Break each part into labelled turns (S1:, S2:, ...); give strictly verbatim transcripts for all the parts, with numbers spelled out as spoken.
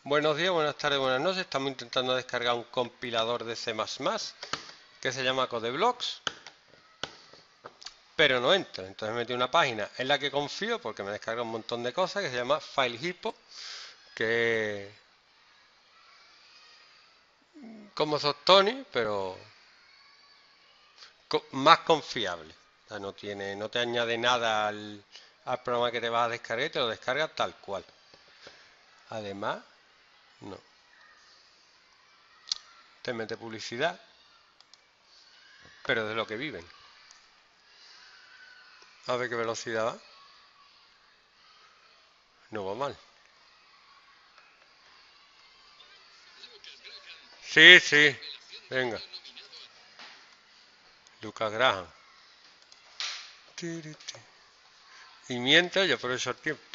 S1: Buenos días, buenas tardes, buenas noches. Estamos intentando descargar un compilador de C más más que se llama CodeBlocks, pero no entra. Entonces metí una página en la que confío porque me descarga un montón de cosas que se llama FileHippo, que es como Zoctony, pero más confiable. O sea, no tiene, no te añade nada al, al programa que te vas a descargar y te lo descarga tal cual. Además, no. Te mete publicidad, pero de lo que viven. A ver qué velocidad va. No va mal. Sí, sí. Venga. Lucas Graham. Y mientras yo aprovecho el tiempo.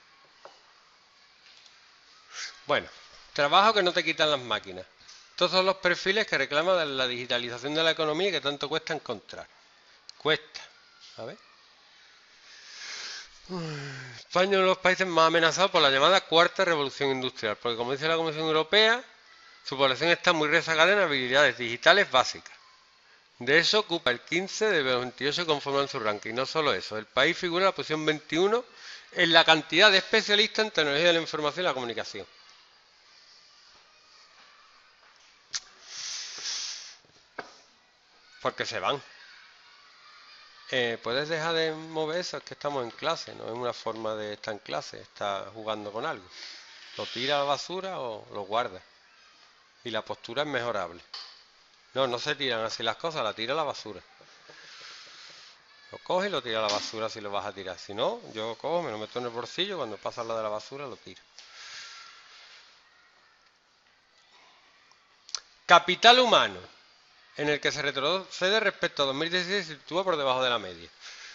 S1: Bueno, trabajo que no te quitan las máquinas. Estos son los perfiles que reclaman la digitalización de la economía que tanto cuesta encontrar. Cuesta. A ver. España es uno de los países más amenazados por la llamada cuarta revolución industrial, porque como dice la Comisión Europea, su población está muy rezagada en habilidades digitales básicas. De eso ocupa el quince de los veintiocho que conforman su ranking. No solo eso, el país figura en la posición veintiuno en la cantidad de especialistas en tecnología de la información y la comunicación. Porque se van. Eh, ¿Puedes dejar de mover eso? Es que estamos en clase, no es una forma de estar en clase, está jugando con algo. Lo tira a la basura o lo guarda. Y la postura es mejorable. No, no se tiran así las cosas, la tira a la basura. Lo coge y lo tira a la basura si lo vas a tirar. Si no, yo cojo, me lo meto en el bolsillo, cuando pasa lo de la basura lo tiro. Capital humano, en el que se retrocede respecto a dos mil dieciséis y se sitúa por debajo de la media.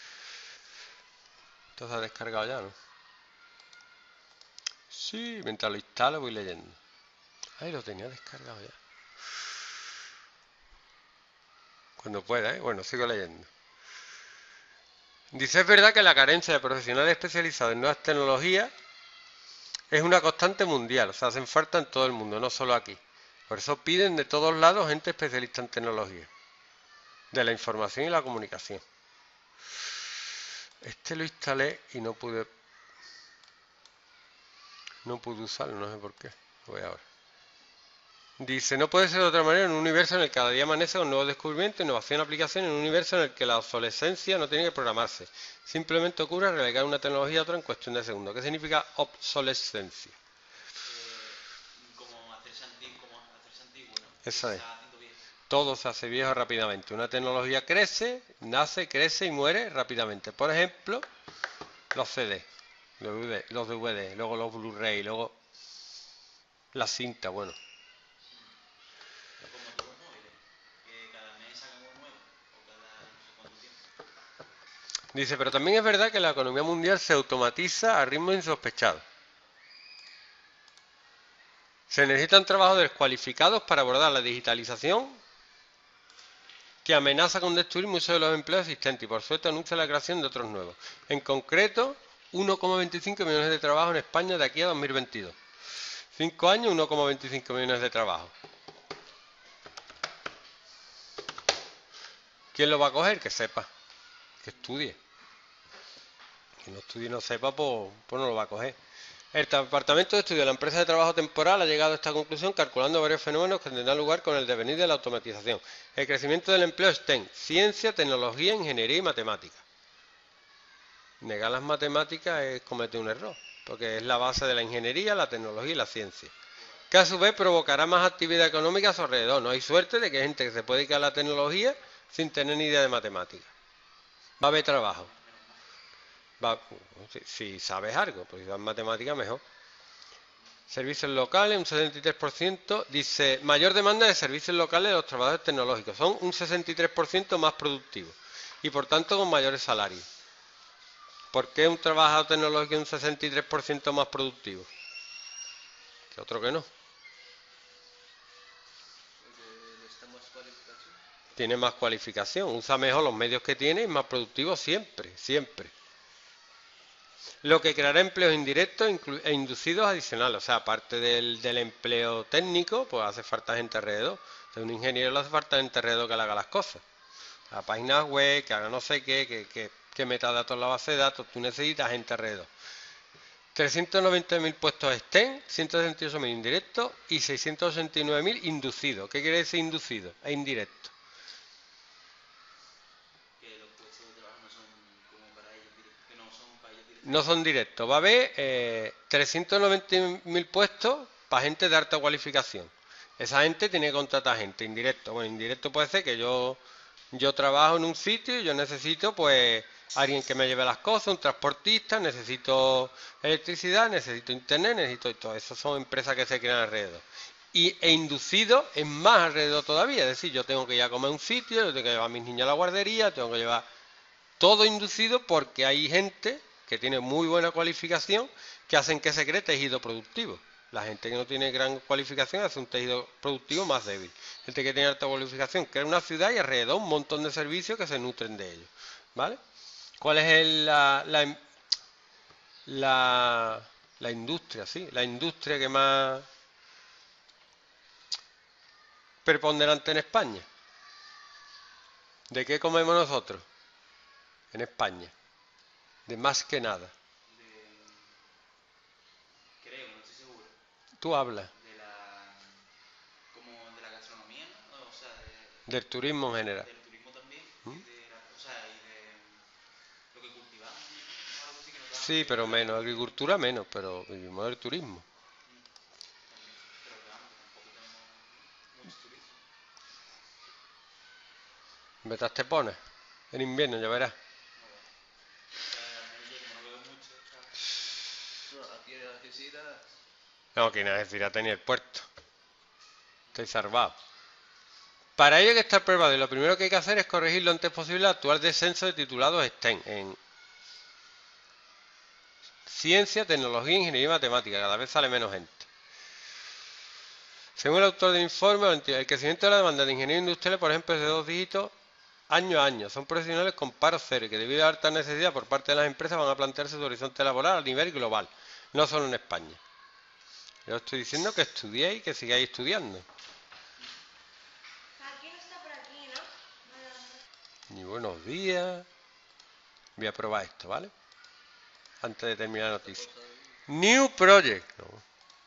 S1: Esto se ha descargado ya, ¿no? Sí, mientras lo instalo voy leyendo. Ay, lo tenía descargado ya. Cuando pueda, ¿eh? Bueno, sigo leyendo. Dice, es verdad que la carencia de profesionales especializados en nuevas tecnologías es una constante mundial, o sea, hacen falta en todo el mundo, no solo aquí. Por eso piden de todos lados gente especialista en tecnología, de la información y la comunicación. Este lo instalé y no pude, no pude usarlo, no sé por qué. Voy ahora. Dice, no puede ser de otra manera en un universo en el que cada día amanece con nuevos descubrimientos, innovación y aplicación, en un universo en el que la obsolescencia no tiene que programarse. Simplemente ocurre relegar una tecnología a otra en cuestión de segundos. ¿Qué significa obsolescencia?
S2: Eh, como hacerse antiguo, como hacerse antiguo, ¿no?
S1: Esa es.
S2: Se va haciendo viejo.
S1: Todo se hace viejo rápidamente. Una tecnología crece, nace, crece y muere rápidamente. Por ejemplo, los C D, los D V D, luego los Blu-ray, luego la cinta, bueno.
S2: Como todos los móviles, que cada mes sacan uno nuevo, o cada no sé cuánto tiempo.
S1: Dice, pero también es verdad que la economía mundial se automatiza a ritmos insospechados. Se necesitan trabajos descualificados para abordar la digitalización que amenaza con destruir muchos de los empleos existentes y por suerte anuncia la creación de otros nuevos. En concreto, uno coma veinticinco millones de trabajos en España de aquí a dos mil veintidós. Cinco años, uno coma veinticinco millones de trabajos. ¿Quién lo va a coger? Que sepa, que estudie. Que no estudie y no sepa, pues, pues no lo va a coger. El Departamento de Estudio de la Empresa de Trabajo Temporal ha llegado a esta conclusión calculando varios fenómenos que tendrán lugar con el devenir de la automatización. El crecimiento del empleo STEM, ciencia, tecnología, ingeniería y matemáticas. Negar las matemáticas es cometer un error, porque es la base de la ingeniería, la tecnología y la ciencia. Que a su vez provocará más actividad económica a su alrededor. No hay suerte de que hay gente que se puede dedicar a la tecnología sin tener ni idea de matemáticas. Va a haber trabajo. Va, si, si sabes algo, pues si sabes matemáticas mejor. Servicios locales, un sesenta y tres por ciento. Dice, mayor demanda de servicios locales de los trabajadores tecnológicos. Son un sesenta y tres por ciento más productivos y por tanto con mayores salarios. ¿Por qué un trabajador tecnológico es un sesenta y tres por ciento más productivo? Que otro que no. Tiene más cualificación, usa mejor los medios que tiene y es más productivo siempre, siempre. Lo que creará empleos indirectos e inducidos adicionales. O sea, aparte del, del empleo técnico, pues hace falta gente alrededor. A un ingeniero le hace falta gente alrededor que le haga las cosas. La página web, que haga no sé qué, que, que, que meta datos en la base de datos. Tú necesitas gente alrededor. trescientos noventa mil puestos externos, ciento sesenta y ocho mil indirectos y seiscientos ochenta y nueve mil inducidos. ¿Qué quiere decir inducido? E indirecto.
S2: Que los puestos de trabajo no son como para ellos directos, que no son para ellos directos.
S1: No son directos. Va a haber eh, trescientos noventa mil puestos para gente de alta cualificación. Esa gente tiene que contratar gente indirecto. Bueno, indirecto puede ser que yo, yo trabajo en un sitio y yo necesito pues alguien que me lleve las cosas, un transportista, necesito electricidad, necesito internet, necesito y todo. Esas son empresas que se crean alrededor. Y, e inducido es más alrededor todavía. Es decir, yo tengo que ir a comer a un sitio, yo tengo que llevar a mis niños a la guardería, tengo que llevar todo inducido porque hay gente que tiene muy buena cualificación que hacen que se cree tejido productivo. La gente que no tiene gran cualificación hace un tejido productivo más débil. Gente que tiene alta cualificación crea una ciudad y alrededor un montón de servicios que se nutren de ellos. ¿Vale? ¿Cuál es el, la, la, la, la industria? Sí, la industria que más preponderante en España. ¿De qué comemos nosotros? En España. De más que nada.
S2: De, creo, no estoy seguro.
S1: Tú hablas.
S2: De la, como de la gastronomía, ¿no? O sea, de,
S1: Del turismo en general.
S2: del turismo también.
S1: ¿Mm?
S2: Y de la, o sea, y de lo que cultivamos, ¿no? Algo así que nos da.
S1: Sí, pero menos. Agricultura menos, pero vivimos del turismo.
S2: Pero que vamos, que tampoco tenemos mucho turismo.
S1: Metas te pones. En invierno, ya verás.
S2: Aquí en Algeciras.
S1: No, que necesidad tenía el puerto. Estoy salvado. Para ello hay que estar preparado y lo primero que hay que hacer es corregir lo antes posible el actual descenso de titulados STEM en ciencia, tecnología, ingeniería y matemática. Cada vez sale menos gente. Según el autor del informe, el crecimiento de la demanda de ingeniería industrial, por ejemplo, es de dos dígitos año a año. Son profesionales con paro cero y que debido a alta necesidad por parte de las empresas van a plantearse su horizonte laboral a nivel global, no solo en España. Yo estoy diciendo que estudiéis y que sigáis estudiando.
S3: Aquí no está por aquí, ¿no?
S1: Y buenos días. Voy a probar esto, ¿vale? Antes de terminar la noticia. New Project. No.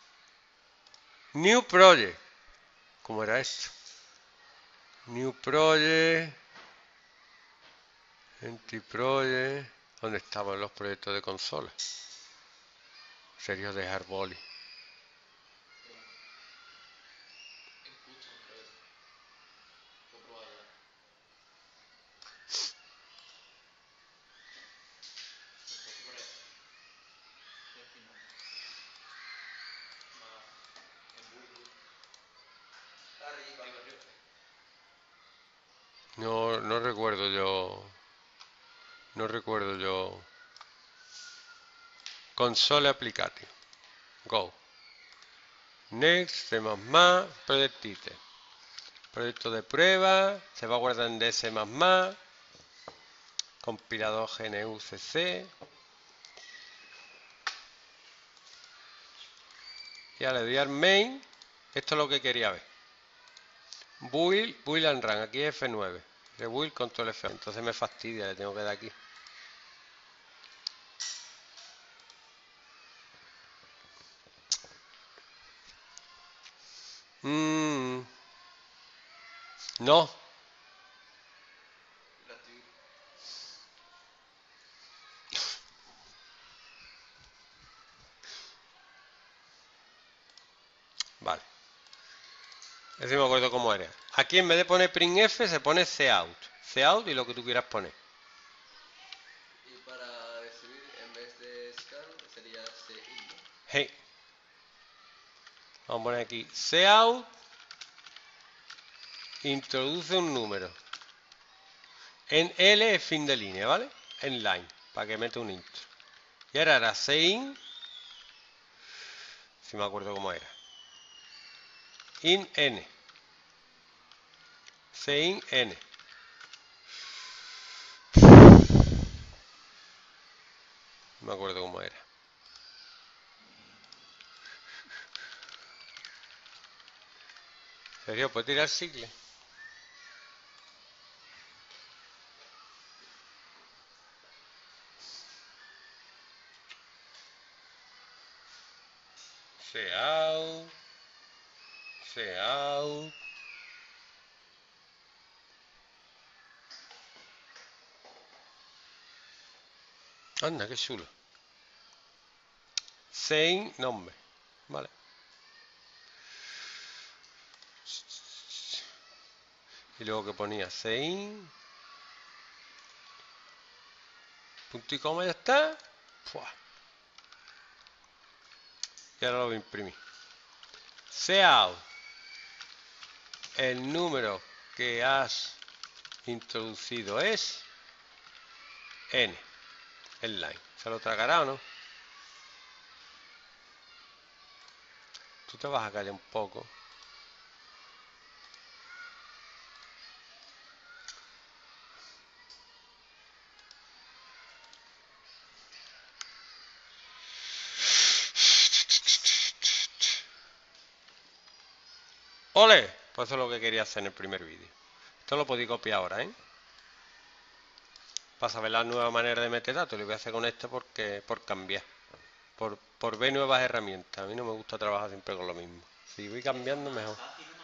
S1: New Project. ¿Cómo era esto? New Project. Entry Project. ¿Dónde estaban los proyectos de consola? Serios de Hardball. No, no recuerdo yo. No recuerdo yo. Console Applicative. Go. Next, C++, Project Item. Proyecto de prueba. Se va a guardar en D S más más. Compilador G N U C C. Y ahora le doy al main. Esto es lo que quería ver. Build, build and run. Aquí es F nueve. Rebuild, control F. Entonces me fastidia, le tengo que dar aquí. Mm. No. Vale. Ese me acuerdo cómo era. Aquí en vez de poner printf se pone cout. Cout y lo que tú quieras poner.
S4: Y para escribir en vez de scan sería cin, ¿no?
S1: Hey. Vamos a poner aquí cout. Introduce un número. En L es fin de línea, ¿vale? En line, para que meta un intro. Y ahora era cin. Si me acuerdo cómo era. In N. Cin N. Me acuerdo cómo era. Sergio, ¿puedes tirar chicle? Out. Out. Anda, qué chulo. Sein nombre. Vale. Y luego que ponía Sein. Punto y coma, ya está. Pua. Y ahora lo voy a imprimir. Sea el número que has introducido es N. El line. ¿Se lo tragará o no? Tú te vas a callar un poco. ¡Ole! Pues eso es lo que quería hacer en el primer vídeo. Esto lo podéis copiar ahora, ¿eh? Para saber la nueva manera de meter datos. Lo voy a hacer con este porque por cambiar. Por, por ver nuevas herramientas. A mí no me gusta trabajar siempre con lo mismo. Si voy cambiando, mejor.
S2: Fácil,